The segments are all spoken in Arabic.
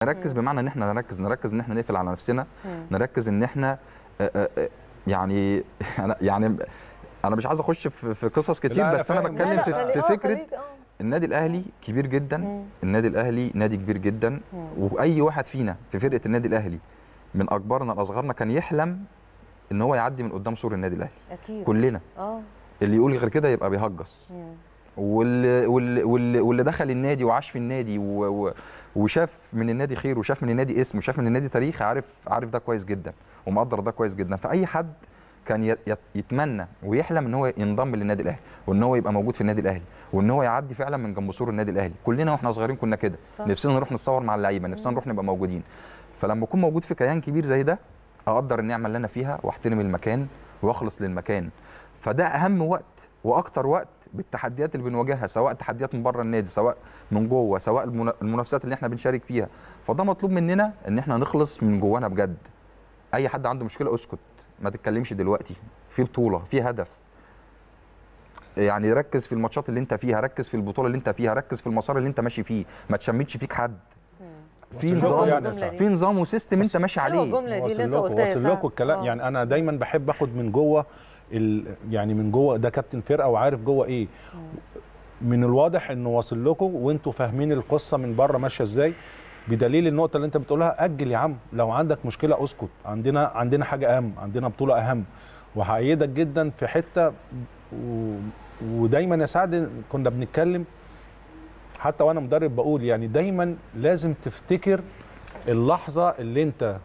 نركز بمعنى ان احنا نركز ان احنا نقفل على نفسنا، نركز ان احنا يعني انا مش عايز اخش في قصص كتير، بس انا بتكلم في فكره النادي الاهلي كبير جدا. النادي الاهلي نادي كبير جدا، واي واحد فينا في فرقه النادي الاهلي من اكبرنا لاصغرنا كان يحلم ان هو يعدي من قدام سور النادي الاهلي. اكيد كلنا. اللي يقول غير كده يبقى بيهجص. واللي دخل النادي وعاش في النادي وشاف من النادي خير، وشاف من النادي اسم، وشاف من النادي تاريخ، عارف ده كويس جدا ومقدر ده كويس جدا. فاي حد كان يتمنى ويحلم ان هو ينضم للنادي الاهلي، وان هو يبقى موجود في النادي الاهلي، وان هو يعدي فعلا من جنب سور النادي الاهلي. كلنا واحنا صغيرين كنا كده، نفسنا نروح نتصور مع اللعيبه، نفسنا نروح نبقى موجودين. فلما اكون موجود في كيان كبير زي ده، اقدر النعمه اللي انا فيها واحترم المكان واخلص للمكان. فده اهم وقت واكتر وقت بالتحديات اللي بنواجهها، سواء تحديات من بره النادي، سواء من جوه، سواء المنافسات اللي احنا بنشارك فيها. فده مطلوب مننا ان احنا نخلص من جوانا بجد. اي حد عنده مشكله اسكت، ما تتكلمش دلوقتي، في بطوله، في هدف. يعني ركز في الماتشات اللي انت فيها، ركز في البطوله اللي انت فيها، ركز في المسار اللي انت ماشي فيه، ما تشمتش فيك حد. في نظام وسيستم انت ماشي عليه. واصل لكم الكلام. يعني انا دايما بحب اخد من جوه يعني من جوه ده كابتن فرقه وعارف جوه ايه. من الواضح انه واصل لكم وانتوا فاهمين القصه من بره ماشيه ازاي، بدليل النقطه اللي انت بتقولها. اجل يا عم، لو عندك مشكله اسكت، عندنا حاجه اهم، عندنا بطوله اهم. وهأيدك جدا في حته ودايما يا سعد كنا بنتكلم حتى وانا مدرب بقول يعني دايما لازم تفتكر اللحظه اللي انت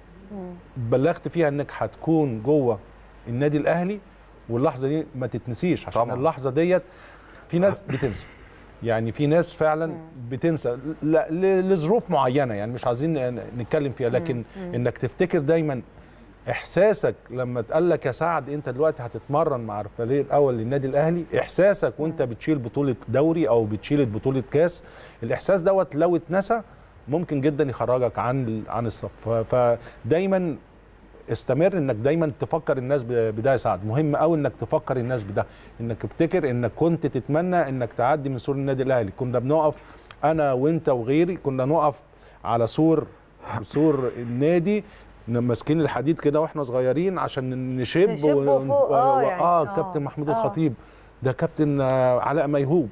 بلغت فيها انك هتكون جوه النادي الاهلي، واللحظه دي ما تتنسيش. عشان طبعا اللحظه ديت في ناس بتنسى، يعني في ناس فعلا بتنسى لظروف معينه، يعني مش عايزين نتكلم فيها، لكن انك تفتكر دايما احساسك لما اتقال لك يا سعد انت دلوقتي هتتمرن مع الفريق الاول للنادي الاهلي، احساسك وانت بتشيل بطوله دوري او بتشيل بطوله كاس، الاحساس دوت لو اتنسى ممكن جدا يخرجك عن الصف. فدايما استمر انك دايما تفكر الناس بده يا سعد. مهم قوي انك تفكر الناس بده، انك تفتكر انك كنت تتمنى انك تعدي من سور النادي الاهلي. كنا بنقف انا وانت وغيري، كنا نقف على سور النادي ماسكين الحديد كده واحنا صغيرين عشان نشب فوق يعني. كابتن محمود الخطيب ده، كابتن علاء ميهوب.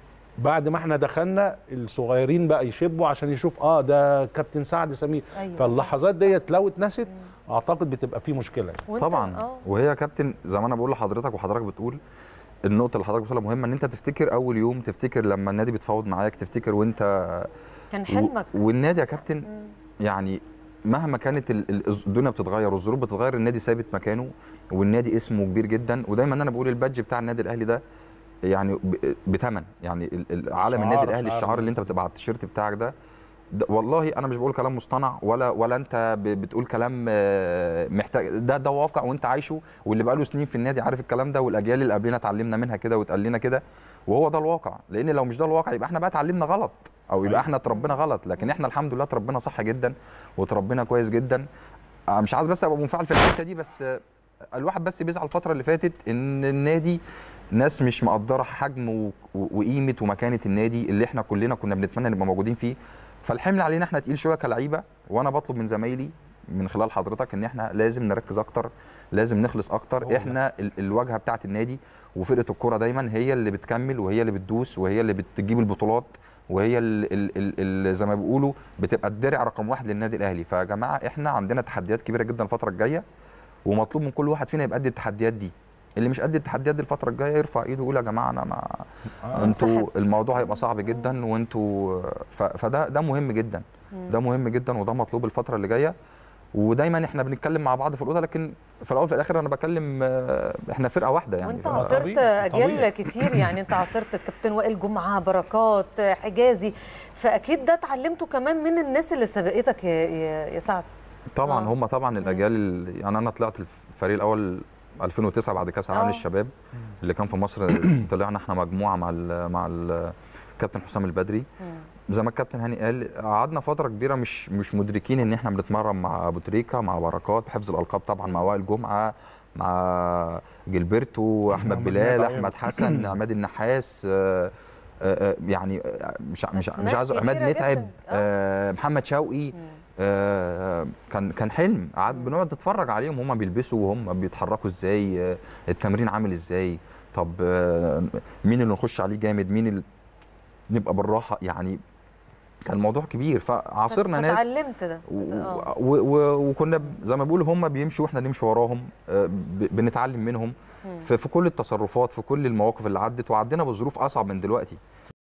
بعد ما احنا دخلنا الصغيرين بقى يشبوا عشان يشوف ده كابتن سعد سمير. أيوة. فاللحظات ديت لو اتنست اعتقد بتبقى في مشكله يعني. طبعا. وهي يا كابتن زي ما انا بقول لحضرتك وحضرتك بتقول، النقطه اللي حضرتك بتقولها مهمه، ان انت تفتكر اول يوم، تفتكر لما النادي بيتفاوض معاك، تفتكر وانت كان حلمك. والنادي يا كابتن يعني مهما كانت الدنيا بتتغير والظروف بتتغير، النادي ثابت مكانه، والنادي اسمه كبير جدا. ودايما انا بقول البادج بتاع النادي الاهلي ده يعني بثمن، يعني علم النادي الاهلي، الشعار اللي انت بتبقى على التيشيرت بتاعك ده والله انا مش بقول كلام مصطنع ولا انت بتقول كلام محتاج، ده واقع وانت عايشه، واللي بقاله سنين في النادي عارف الكلام ده، والاجيال اللي قبلنا اتعلمنا منها كده واتقال لنا كده، وهو ده الواقع. لان لو مش ده الواقع يبقى احنا بقى اتعلمنا غلط، او يبقى احنا اتربينا غلط. لكن احنا الحمد لله اتربينا صح جدا وتربينا كويس جدا. مش عايز بس ابقى منفعل في الحته دي، بس الواحد بس بيزعل الفتره اللي فاتت ان النادي ناس مش مقدره حجم وقيمه ومكانه النادي اللي احنا كلنا كنا بنتمنى نبقى موجودين فيه. فالحمل علينا احنا تقيل شويه كلعيبه، وانا بطلب من زمايلي من خلال حضرتك ان احنا لازم نركز اكتر، لازم نخلص اكتر. احنا الواجهه بتاعه النادي وفرقه الكوره دايما هي اللي بتكمل، وهي اللي بتدوس، وهي اللي بتجيب البطولات، وهي اللي زي ما بيقولوا بتبقى الدرع رقم 1 للنادي الاهلي. فيا جماعه احنا عندنا تحديات كبيره جدا الفتره الجايه، ومطلوب من كل واحد فينا يبقى قد التحديات دي. اللي مش قد التحديات دي الفتره الجايه يرفع ايده ويقول يا جماعه انا ما انتوا الموضوع هيبقى صعب جدا، وانتوا فده مهم جدا، ده مهم جدا، وده مطلوب الفتره اللي جايه. ودايما احنا بنتكلم مع بعض في الاوضه، لكن في الاول وفي الاخر انا بكلم احنا فرقه واحده يعني. وانت عاصرت اجيال كتير يعني، انت عاصرت الكابتن وائل جمعه، بركات، حجازي، فاكيد ده اتعلمته كمان من الناس اللي سبقتك يا سعد. طبعا هم طبعا الاجيال يعني انا طلعت الفريق الاول 2009 بعد كاس العالم للشباب اللي كان في مصر. طلعنا احنا مجموعه مع الكابتن حسام البدري. زي ما الكابتن هاني قال قعدنا فتره كبيره مش مدركين ان احنا بنتمرن مع ابو تريكه، مع بركات، بحفظ الالقاب طبعا، مع وائل جمعه، مع جilberto، احمد بلال، احمد حسن، عماد النحاس، يعني مش عايز عماد متعب، محمد شوقي، كان حلم. بنقعد نتفرج عليهم وهم بيلبسوا وهم بيتحركوا ازاي، التمرين عامل ازاي، طب مين اللي نخش عليه جامد، مين اللي نبقى بالراحه. يعني كان الموضوع كبير، فعاصرنا ناس اتعلمت ده وكنا زي ما بيقولوا هم بيمشوا واحنا نمشي وراهم، بنتعلم منهم في كل التصرفات، في كل المواقف اللي عدت، وعدينا بظروف اصعب من دلوقتي.